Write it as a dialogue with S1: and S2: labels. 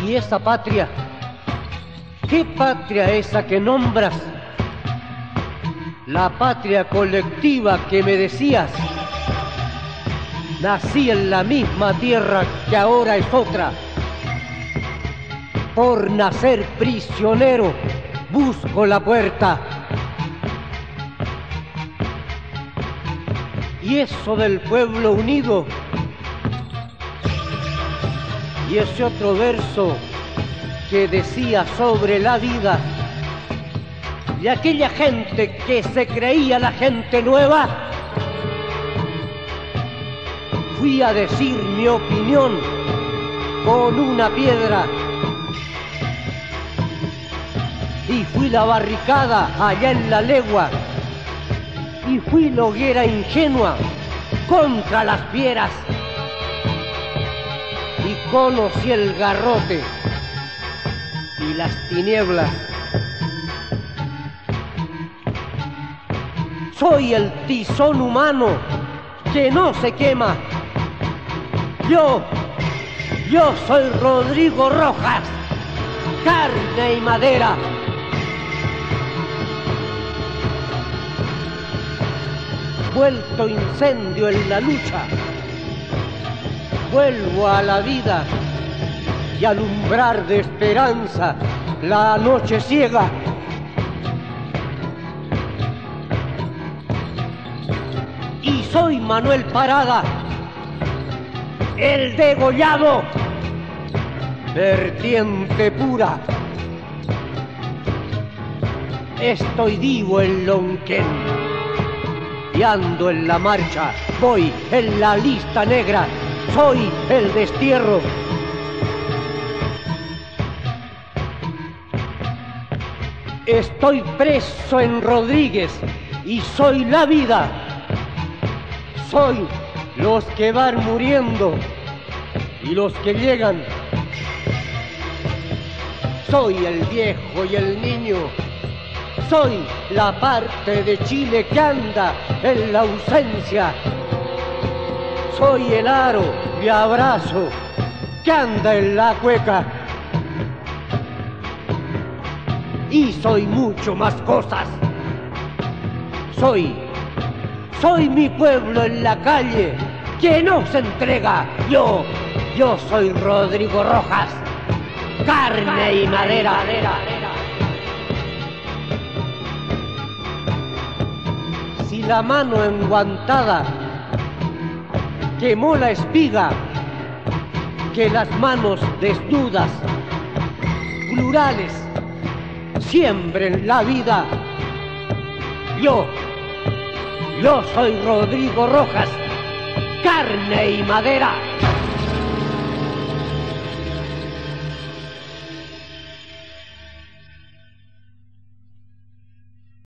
S1: Y esa patria, ¿qué patria esa que nombras? La patria colectiva que me decías. Nací en la misma tierra que ahora es otra. Por nacer prisionero busco la puerta. Y eso del pueblo unido, y ese otro verso que decía sobre la vida, y aquella gente que se creía la gente nueva, fui a decir mi opinión con una piedra. Y fui la barricada allá en la legua, y fui la hoguera ingenua contra las fieras, y conocí el garrote y las tinieblas. Soy el tizón humano que no se quema. Yo soy Rodrigo Rojas, carne y madera. Vuelto incendio en la lucha, vuelvo a la vida y alumbrar de esperanza la noche ciega. Y soy Manuel Parada, el degollado, vertiente pura. Estoy vivo en Lonquén y ando en la marcha, voy en la lista negra, soy el destierro. Estoy preso en Rodríguez y soy la vida. Soy los que van muriendo y los que llegan. Soy el viejo y el niño. Soy la parte de Chile que anda en la ausencia. Soy el aro y abrazo que anda en la cueca. Y soy mucho más cosas. Soy mi pueblo en la calle que no se entrega. Yo soy Rodrigo Rojas, carne y madera. Si la mano enguantada quemó la espiga, que las manos desnudas, plurales, siembren la vida. Yo soy Rodrigo Rojas, carne y madera.